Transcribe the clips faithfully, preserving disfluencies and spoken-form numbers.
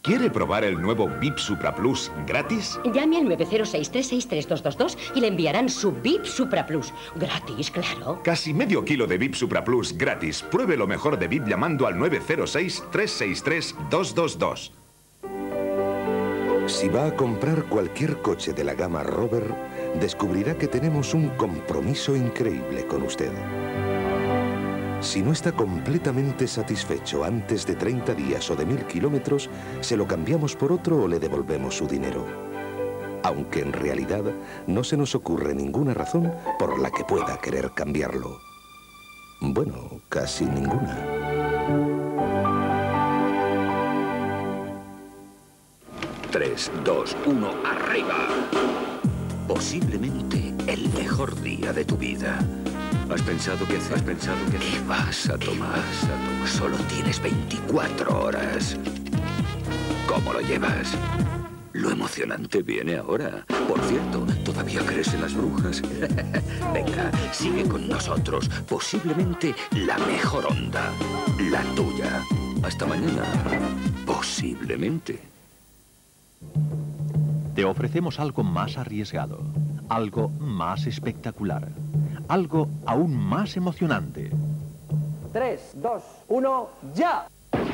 ¿Quiere probar el nuevo V I P Supra Plus gratis? Llame al nueve cero seis, tres seis tres, dos dos dos y le enviarán su V I P Supra Plus. Gratis, claro. Casi medio kilo de V I P Supra Plus gratis. Pruebe lo mejor de V I P llamando al nueve cero seis, tres seis tres, dos dos dos. Si va a comprar cualquier coche de la gama Rover, descubrirá que tenemos un compromiso increíble con usted. Si no está completamente satisfecho antes de treinta días o de mil kilómetros, se lo cambiamos por otro o le devolvemos su dinero. Aunque en realidad no se nos ocurre ninguna razón por la que pueda querer cambiarlo. Bueno, casi ninguna. Tres, dos, uno, arriba. Posiblemente el mejor día de tu vida. ¿Has pensado qué hacer? ¿Has pensado qué hacer? ¿Qué vas a tomar? Solo tienes veinticuatro horas. ¿Cómo lo llevas? Lo emocionante viene ahora. Por cierto, ¿todavía crees en las brujas? Venga, sigue con nosotros. Posiblemente la mejor onda. La tuya. Hasta mañana. Posiblemente. Te ofrecemos algo más arriesgado, algo más espectacular, algo aún más emocionante. Tres, dos, uno, ¡ya!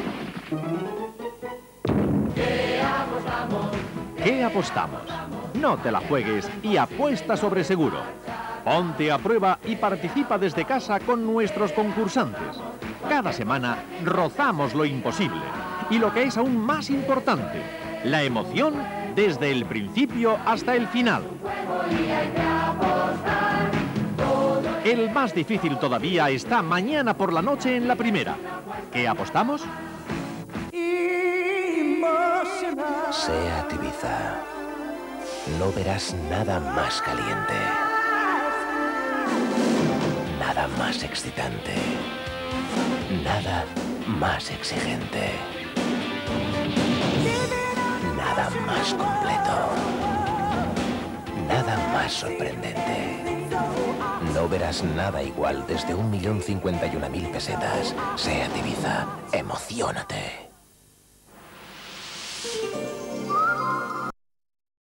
¿Qué apostamos? ¿Qué apostamos? No te la juegues y apuesta sobre seguro. Ponte a prueba y participa desde casa con nuestros concursantes. Cada semana rozamos lo imposible y lo que es aún más importante, la emoción desde el principio hasta el final. El más difícil todavía está mañana por la noche en la primera. ¿Qué apostamos? SEAT Ibiza. No verás nada más caliente. Nada más excitante. Nada más exigente. Nada más completo. Nada más sorprendente. No verás nada igual desde un millón cincuenta y una mil pesetas. SEAT Ibiza. Emociónate.